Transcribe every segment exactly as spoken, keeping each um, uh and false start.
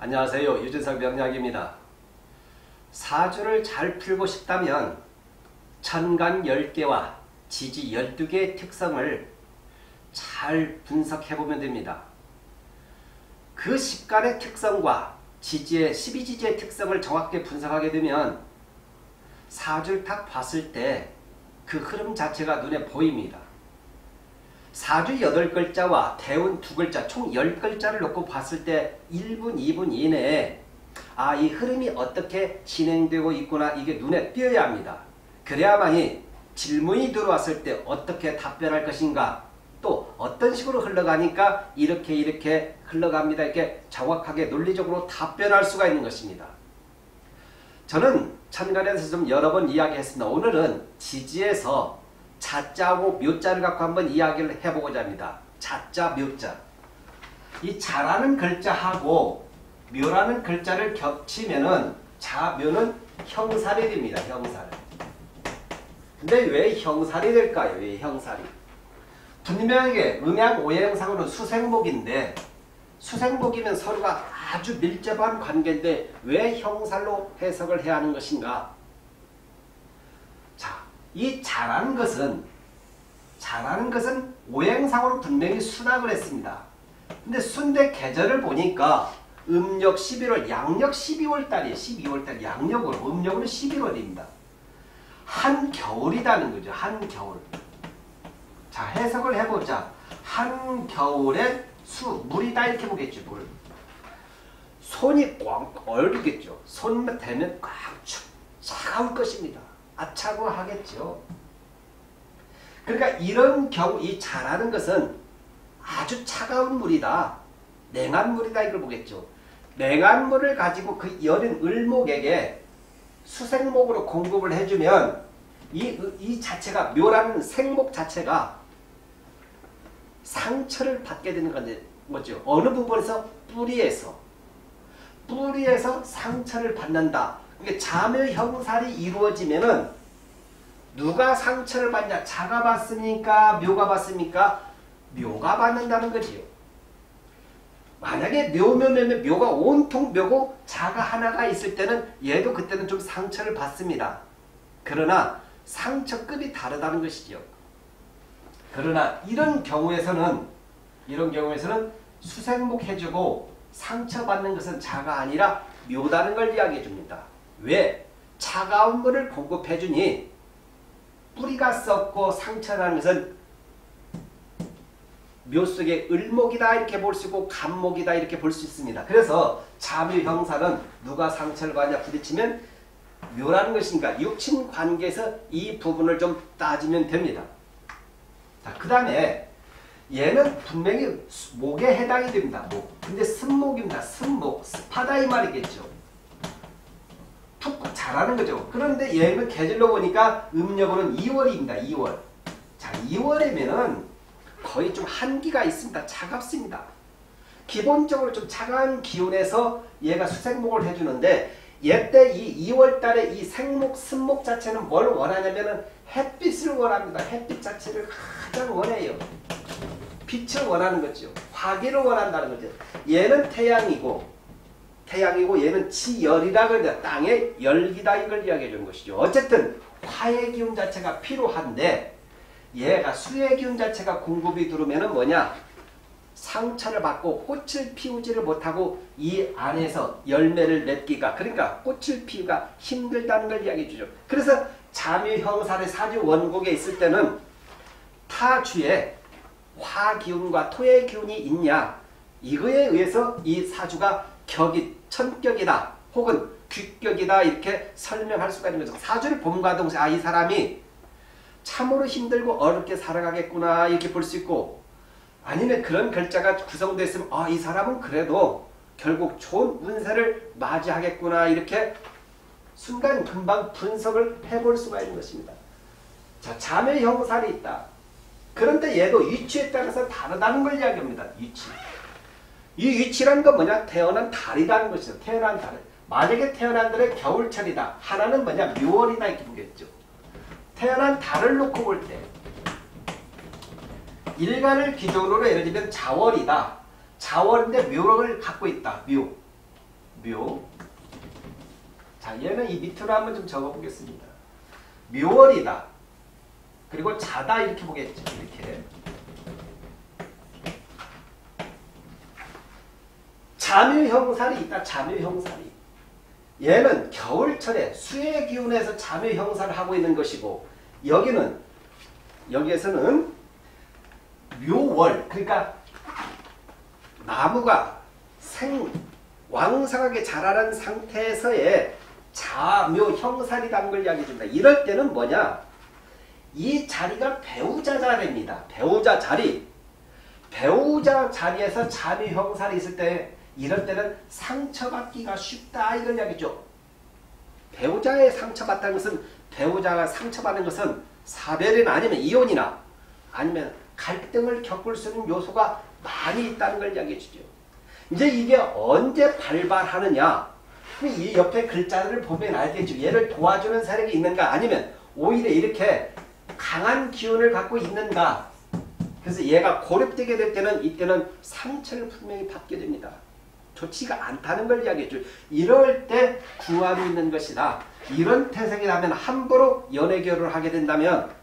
안녕하세요. 유진석 명약입니다. 사주를 잘 풀고 싶다면 천간 열 개와 지지 열두 개의 특성을 잘 분석해보면 됩니다. 그 십간의 특성과 지지의 십이 지지의 특성을 정확하게 분석하게 되면 사주를 딱 봤을 때 그 흐름 자체가 눈에 보입니다. 사주 여덟 글자와 대운 두 글자 총 열 글자를 놓고 봤을 때 일 분, 이 분 이내에 아, 이 흐름이 어떻게 진행되고 있구나 이게 눈에 띄어야 합니다. 그래야만이 질문이 들어왔을 때 어떻게 답변할 것인가 또 어떤 식으로 흘러가니까 이렇게 이렇게 흘러갑니다. 이렇게 정확하게 논리적으로 답변할 수가 있는 것입니다. 저는 천간에서 좀 여러 번 이야기했습니다. 오늘은 지지에서 자자하고 묘자를 갖고 한번 이야기를 해보고자 합니다. 자자, 묘자. 이 자라는 글자하고 묘라는 글자를 겹치면은 자묘는 형살이 됩니다. 형살. 근데 왜 형살이 될까요? 왜 형살이? 분명하게 음양 오행상으로는 수생목인데 수생목이면 서로가 아주 밀접한 관계인데 왜 형살로 해석을 해야 하는 것인가? 자, 이 자라는 것은 자라는 것은 오행상으로 분명히 순학을 했습니다. 근데 순대 계절을 보니까 음력 십일월, 양력 십이월 달이에요. 십이월 달 양력으로, 음력으로 십일월입니다. 한겨울이라는 거죠. 한겨울. 자, 해석을 해보자. 한겨울에 수, 물이다 이렇게 보겠죠. 물. 손이 꽝 얼겠죠. 손 대면 꽉 축 차가울 것입니다. 아차고 하겠죠. 그러니까 이런 경우 이 자라는 것은 아주 차가운 물이다. 냉한 물이다 이걸 보겠죠. 냉한 물을 가지고 그 여린 을목에게 수생목으로 공급을 해주면 이, 이 자체가 묘라는 생목 자체가 상처를 받게 되는 건데 뭐죠? 어느 부분에서 뿌리에서 뿌리에서 상처를 받는다. 그러니까 자묘 형살이 이루어지면은 누가 상처를 받냐? 자가 받습니까? 묘가 받습니까? 묘가 받는다는 거지요. 만약에 묘묘묘묘 묘가 온통 묘고 자가 하나가 있을 때는 얘도 그때는 좀 상처를 받습니다. 그러나 상처급이 다르다는 것이죠. 그러나 이런 경우에서는 이런 경우에서는 수생목 해주고 상처받는 것은 자가 아니라 묘다는 걸 이야기해 줍니다. 왜? 차가운 물을 공급해 주니 뿌리가 썩고 상처라는 것은 묘 속의 을목이다 이렇게 볼 수 있고 간목이다 이렇게 볼 수 있습니다. 그래서 자묘 형살은 누가 상처를 받냐 부딪히면 묘라는 것이니까 육친 관계에서 이 부분을 좀 따지면 됩니다. 자, 그 다음에 얘는 분명히 목에 해당이 됩니다. 목. 근데 승목입니다. 승목. 습하다 이 말이겠죠. 푹 자라는 거죠. 그런데 얘는 계절로 보니까 음력으로는 이월입니다. 이월. 자, 이월이면은 거의 좀 한기가 있습니다. 차갑습니다. 기본적으로 좀 차가운 기운에서 얘가 수생목을 해주는데 얘때 이 이월 달에 이 생목, 승목 자체는 뭘 원하냐면은 햇빛을 원합니다. 햇빛 자체를 가장 원해요. 빛을 원하는 거죠. 화기를 원한다는 거죠. 얘는 태양이고 태양이고 얘는 지열이라 그러죠. 땅의 열기다 이걸 이야기해 주는 것이죠. 어쨌든 화의 기운 자체가 필요한데 얘가 수의 기운 자체가 공급이 들어오면은 뭐냐? 상처를 받고 꽃을 피우지를 못하고 이 안에서 열매를 맺기가 그러니까 꽃을 피우기가 힘들다는 걸 이야기해 주죠. 그래서 자묘 형살의 사주 원국에 있을 때는 타주에 화 기운과 토의 기운이 있냐 이거에 의해서 이 사주가 격이 천격이다 혹은 귀격이다 이렇게 설명할 수가 있는 거죠. 사주를 봄과 동시에 아, 이 사람이 참으로 힘들고 어렵게 살아가겠구나 이렇게 볼 수 있고 아니면 그런 글자가 구성되어 있으면 아, 이 사람은 그래도 결국 좋은 운세를 맞이하겠구나 이렇게 순간 금방 분석을 해볼 수가 있는 것입니다. 자, 자묘 형살이 있다. 그런데 얘도 위치에 따라서 다르다는 걸 이야기합니다. 위치. 이 위치라는 건 뭐냐? 태어난 달이라는 것이죠. 태어난 달. 만약에 태어난 달에 겨울철이다. 하나는 뭐냐? 묘월이다 이렇게 보겠죠. 태어난 달을 놓고 볼 때 일간을 기준으로 예를 들면 자월이다. 자월인데 묘를 갖고 있다. 묘. 묘. 자, 얘는 이 밑으로 한번 좀 적어보겠습니다. 묘월이다. 그리고 자다 이렇게 보겠죠. 이렇게. 잠유형살이 있다. 잠유형살이. 얘는 겨울철에 수의 기운에서 잠유형살을 하고 있는 것이고 여기는 여기에서는 묘월 그러니까 나무가 생 왕성하게 자라는 상태에서의 자묘형살이라는 걸 이야기해 줍니다. 이럴 때는 뭐냐? 이 자리가 배우자 자리입니다. 배우자 자리. 배우자 자리에서 잠유형살이 있을 때 이럴 때는 상처받기가 쉽다 이걸 이야기죠. 배우자의 상처받다는 것은 배우자가 상처받는 것은 사별이나 아니면 이혼이나 아니면 갈등을 겪을 수 있는 요소가 많이 있다는 걸 이야기해 주죠. 이제 이게 언제 발발하느냐? 이 옆에 글자들을 보면 알겠죠. 얘를 도와주는 세력이 있는가 아니면 오히려 이렇게 강한 기운을 갖고 있는가. 그래서 얘가 고립되게 될 때는 이때는 상처를 분명히 받게 됩니다. 좋지가 않다는 걸 이야기했죠. 이럴 때 구하고 있는 것이다. 이런 태생이라면 함부로 연애 결혼을 하게 된다면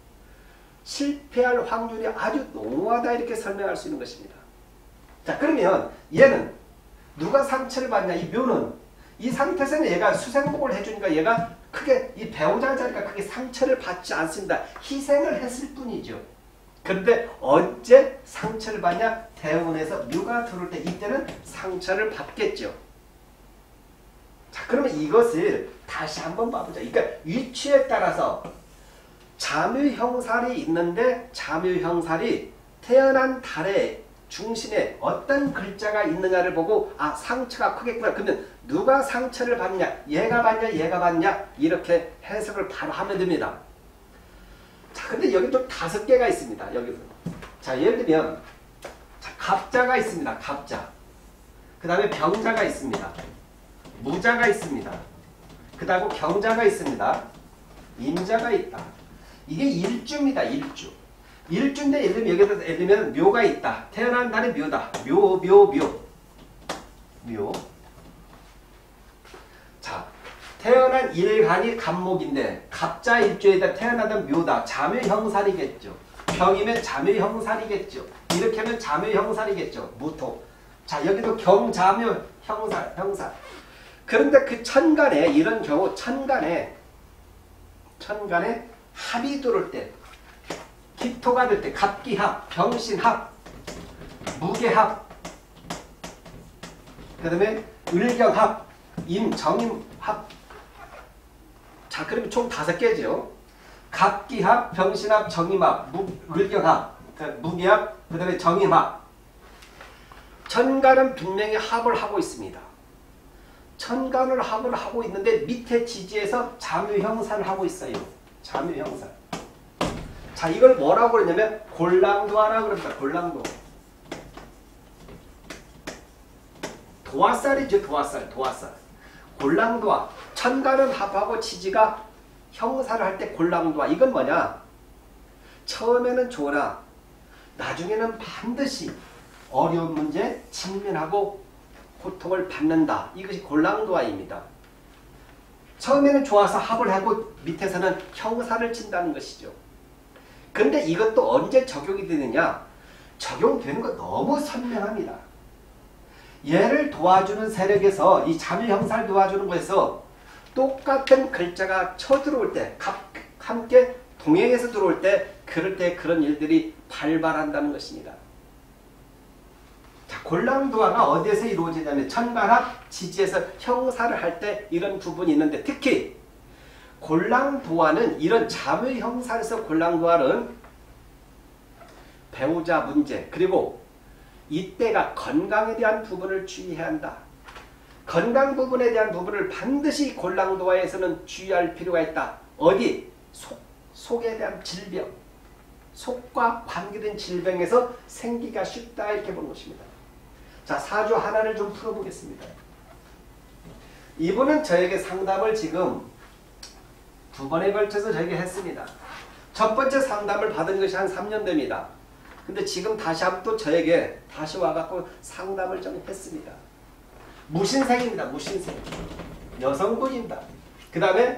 실패할 확률이 아주 농후하다 이렇게 설명할 수 있는 것입니다. 자, 그러면 얘는 누가 상처를 받냐? 이 묘는 이 상태에서는 얘가 수생복을 해주니까 얘가 크게 이 배우자 자리가 크게 상처를 받지 않습니다. 희생을 했을 뿐이죠. 그런데 언제 상처를 받냐? 대운에서 묘가 들어올 때 이때는 상처를 받겠죠. 자, 그러면 이것을 다시 한번 봐보자. 그러니까 위치에 따라서 잠유형살이 있는데 잠유형살이 태어난 달의 중심에 어떤 글자가 있느냐를 보고 아 상처가 크겠구나. 그러면 누가 상처를 받냐? 얘가 받냐? 얘가 받냐? 이렇게 해석을 바로 하면 됩니다. 자, 근데 여기 또 다섯 개가 있습니다. 여기서. 자, 예를 들면 자, 갑자가 있습니다. 갑자. 그 다음에 병자가 있습니다. 무자가 있습니다. 그 다음 경자가 있습니다. 임자가 있다. 이게 일주입니다. 일주. 일주인데 예를 들면 여기서 예를 들면 묘가 있다. 태어난 달이 묘다. 묘, 묘, 묘. 묘. 자, 태어난 일간이 갑목인데 갑자 일주에다 태어나던 묘다. 잠유형살이겠죠. 병이면 잠유형살이겠죠. 이렇게 하면 잠유형살이겠죠. 무토. 자, 여기도 경자묘 형살, 형살. 그런데 그 천간에 이런 경우 천간에 천간에 합이 들어올 때 기토가 될 때 갑기합, 병신합, 무게합, 그 다음에 을경합, 임정임합. 자, 그러면 총 다섯 개죠. 갑기합, 병신합, 정임합, 무, 을경합, 무게합, 그 다음에 정임합. 천간은 분명히 합을 하고 있습니다. 천간을 합을 하고 있는데 밑에 지지에서 잠유형살을 하고 있어요. 잠유형살. 자, 이걸 뭐라고 그러냐면 골랑도화라고 그럽니다. 골랑도. 도화살이죠. 도화살. 도화살. 골랑도화. 천간은 합하고 지지가 형살을 할 때 골랑도화. 이건 뭐냐? 처음에는 좋으나 나중에는 반드시 어려운 문제 직면하고 고통을 받는다. 이것이 골랑도화입니다. 처음에는 좋아서 합을 하고 밑에서는 형살을 친다는 것이죠. 근데 이것도 언제 적용이 되느냐? 적용되는 거 너무 선명합니다. 얘를 도와주는 세력에서 이 잠유형살 도와주는 거에서 똑같은 글자가 쳐들어올 때 함께 동행해서 들어올 때 그럴 때 그런 일들이 발발한다는 것입니다. 자, 골랑도화가 어디에서 이루어지냐면 천간합 지지에서 형살을 할 때 이런 부분이 있는데 특히 골랑도화는 이런 잠유형살에서 골랑도화는 배우자 문제 그리고 이때가 건강에 대한 부분을 주의해야 한다. 건강 부분에 대한 부분을 반드시 골랑도화에서는 주의할 필요가 있다. 어디? 속, 속에 대한 질병. 속과 관계된 질병에서 생기가 쉽다 이렇게 보는 것입니다. 자, 사주 하나를 좀 풀어보겠습니다. 이분은 저에게 상담을 지금 두 번에 걸쳐서 저에게 했습니다. 첫 번째 상담을 받은 것이 한 삼 년 됩니다. 근데 지금 다시 한번 또 저에게 다시 와갖고 상담을 좀 했습니다. 무신생입니다. 무신생. 여성분입니다. 그 다음에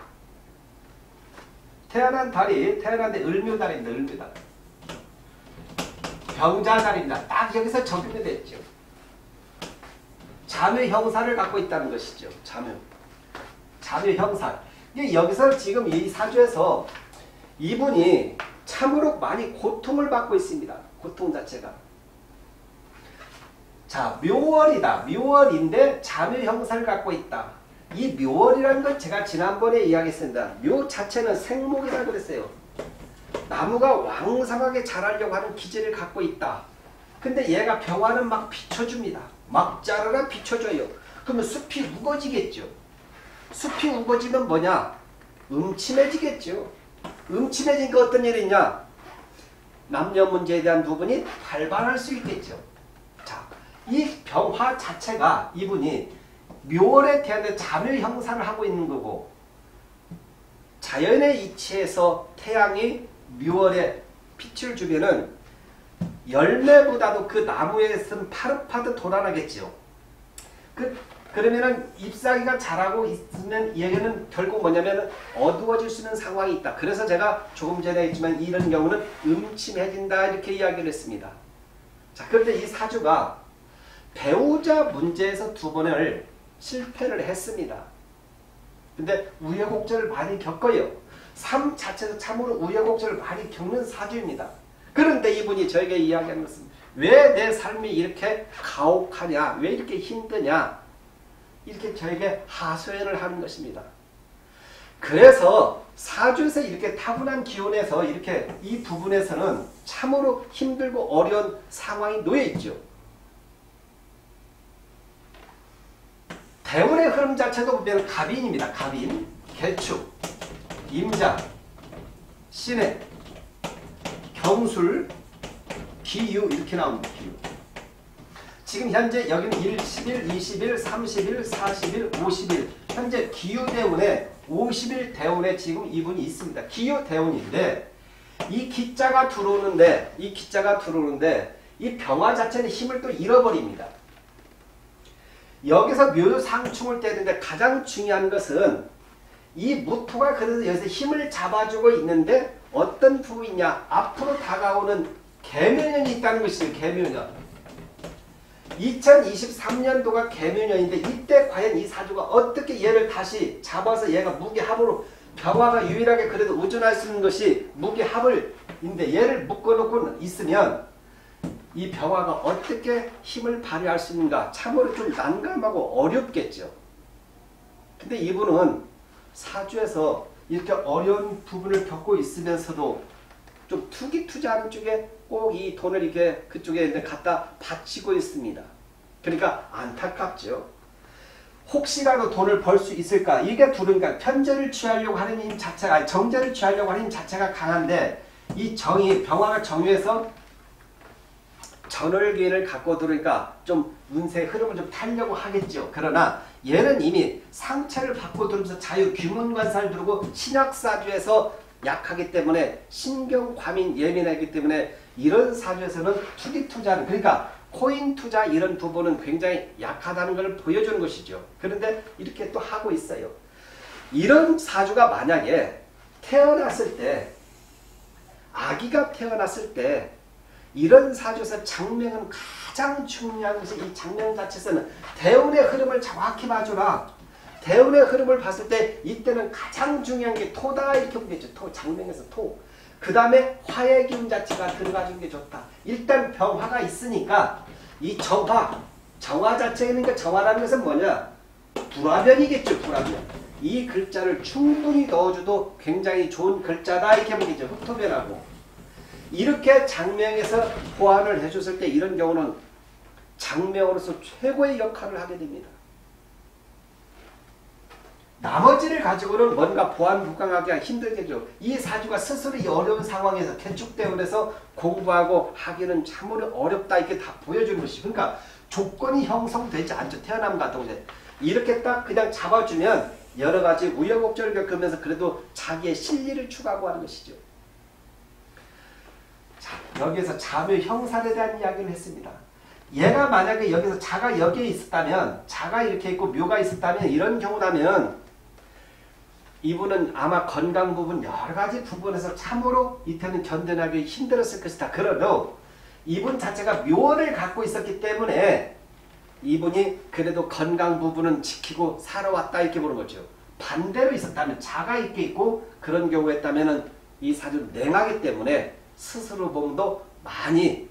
태어난 달이 태어난 데 을묘달입니다. 을묘달. 병자달입니다. 딱 여기서 적용이 됐죠. 자묘 형사를 갖고 있다는 것이죠. 자묘. 자묘 형사. 이게 여기서 지금 이 사주에서 이분이 참으로 많이 고통을 받고 있습니다. 고통 자체가. 자, 묘월이다. 묘월인데 자묘 형사를 갖고 있다. 이 묘월이라는 건 제가 지난번에 이야기했습니다. 묘 자체는 생목이라고 그랬어요. 나무가 왕성하게 자라려고 하는 기질을 갖고 있다. 근데 얘가 병화는 막 비춰줍니다. 막 자라라 비춰줘요. 그러면 숲이 우거지겠죠. 숲이 우거지면 뭐냐? 음침해지겠죠. 음침해지니까 어떤 일이 있냐? 남녀 문제에 대한 부분이 발발할 수 있겠죠. 자, 이 병화 자체가 이분이 묘월에 대한 자묘 형상을 하고 있는 거고, 자연의 이치에서 태양이 묘월에 빛을 주면은 열매보다도 그 나무에서는 파릇파릇 돋아나겠죠. 그, 그러면은 잎사귀가 자라고 있으면 얘는 결국 뭐냐면 어두워질 수 있는 상황이 있다. 그래서 제가 조금 전에 했지만 이런 경우는 음침해진다 이렇게 이야기를 했습니다. 자, 그런데 이 사주가 배우자 문제에서 두 번을 실패를 했습니다. 근데 우여곡절을 많이 겪어요. 삶 자체도 참으로 우여곡절을 많이 겪는 사주입니다. 그런데 이분이 저에게 이야기하는 것은 왜 내 삶이 이렇게 가혹하냐, 왜 이렇게 힘드냐, 이렇게 저에게 하소연을 하는 것입니다. 그래서 사주에서 이렇게 타고난 기운에서 이렇게 이 부분에서는 참으로 힘들고 어려운 상황이 놓여 있죠. 대운의 흐름 자체도 보면 갑인입니다. 갑인, 개축, 임자, 신해, 경술, 기유 이렇게 나옵니다. 기유. 지금 현재 여기는 일, 십일, 이십일, 삼십일, 사십일, 오십일 현재 기유 대운에 오십일 대운에 지금 이분이 있습니다. 기유 대운인데 이 기자가 들어오는데 이 기자가 들어오는데 이 병화 자체는 힘을 또 잃어버립니다. 여기서 묘상충을 떼는데 가장 중요한 것은 이 무토가 그래서 여기서 힘을 잡아주고 있는데 어떤 부분이냐, 앞으로 다가오는 개묘년이 있다는 것이죠. 개묘년. 이천이십삼 년도가 개묘년인데 이때 과연 이 사주가 어떻게 얘를 다시 잡아서 얘가 무기합으로, 병화가 유일하게 그래도 우존할 수 있는 것이 무기합을인데 얘를 묶어놓고 있으면 이 병화가 어떻게 힘을 발휘할 수 있는가, 참으로 좀 난감하고 어렵겠죠. 근데 이분은 사주에서 이렇게 어려운 부분을 겪고 있으면서도 좀 투기 투자하는 쪽에 꼭 이 돈을 이렇게 그쪽에 갖다 바치고 있습니다. 그러니까 안타깝죠. 혹시라도 돈을 벌 수 있을까? 이게 둘은가 편제를 취하려고 하는 힘 자체가, 아니 정제를 취하려고 하는 힘 자체가 강한데 이 정이, 병화가 정유해서 전월기운을 갖고 들으니까 좀 운세의 흐름을 좀 타려고 하겠죠. 그러나 얘는 이미 상체를 받고 들으면서 자유 귀문관사를 두르고 신약사주에서 약하기 때문에 신경과민 예민하기 때문에 이런 사주에서는 투기 투자는, 그러니까 코인 투자 이런 부분은 굉장히 약하다는 걸 보여주는 것이죠. 그런데 이렇게 또 하고 있어요. 이런 사주가 만약에 태어났을 때, 아기가 태어났을 때 이런 사주에서 장명은 가장 중요한 것이 이 장명 자체에서는 대운의 흐름을 정확히 봐주라. 대운의 흐름을 봤을 때 이때는 가장 중요한 게 토다 이렇게 보겠죠. 토, 장명에서 토. 그 다음에 화의 기운 자체가 들어가주는 게 좋다. 일단 병화가 있으니까 이 정화, 정화 자체는, 그러니까 정화라는 것은 뭐냐? 불화변이겠죠. 불화변. 이 글자를 충분히 넣어줘도 굉장히 좋은 글자다 이렇게 보겠죠. 흑토변하고. 이렇게 장명에서 보완을 해줬을 때 이런 경우는 장명으로서 최고의 역할을 하게 됩니다. 나머지를 가지고는 뭔가 보완 부강하기가 힘들겠죠. 이 사주가 스스로 이 어려운 상황에서 개축대운에서 공부하고 하기는 참으로 어렵다 이렇게 다 보여주는 것이, 그러니까 조건이 형성되지 않죠. 태어남과 동시에 이렇게 딱 그냥 잡아주면 여러 가지 우여곡절을 겪으면서 그래도 자기의 실리를 추구하고 하는 것이죠. 자, 여기에서 자묘 형살에 대한 이야기를 했습니다. 얘가 만약에 여기서 자가 여기에 있었다면, 자가 이렇게 있고 묘가 있었다면, 이런 경우라면 이분은 아마 건강 부분 여러 가지 부분에서 참으로 이때는 견뎌나기 힘들었을 것이다. 그래도 이분 자체가 묘를 갖고 있었기 때문에 이분이 그래도 건강 부분은 지키고 살아왔다 이렇게 보는 거죠. 반대로 있었다면, 자가 있게 있고 그런 경우였다면 이 사주는 냉하기 때문에 스스로 몸도 많이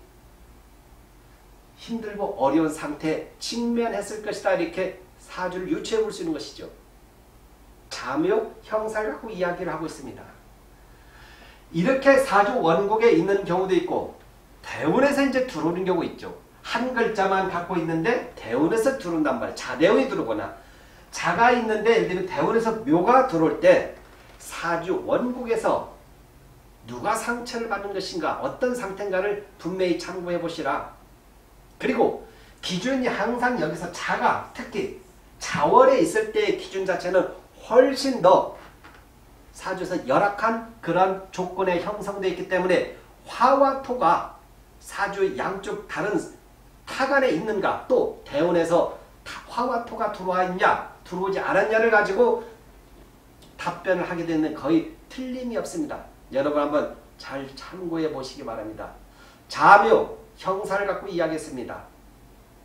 힘들고 어려운 상태에 직면했을 것이다. 이렇게 사주를 유추해 볼 수 있는 것이죠. 자묘 형사를 갖고 이야기를 하고 있습니다. 이렇게 사주 원곡에 있는 경우도 있고 대운에서 이제 들어오는 경우 있죠. 한 글자만 갖고 있는데 대운에서 들어온단 말이에요. 자대운이 들어오거나 자가 있는데 예를 들면 대운에서 묘가 들어올 때 사주 원곡에서 누가 상처를 받는 것인가, 어떤 상태인가를 분명히 참고해 보시라. 그리고 기준이 항상 여기서 자가, 특히 자월에 있을 때의 기준 자체는 훨씬 더 사주에서 열악한 그런 조건에 형성되어 있기 때문에 화와 토가 사주의 양쪽 다른 타간에 있는가, 또 대운에서 화와 토가 들어와 있냐 들어오지 않았냐를 가지고 답변을 하게 되는 거의 틀림이 없습니다. 여러분 한번 잘 참고해 보시기 바랍니다. 자묘 형사를 갖고 이야기했습니다.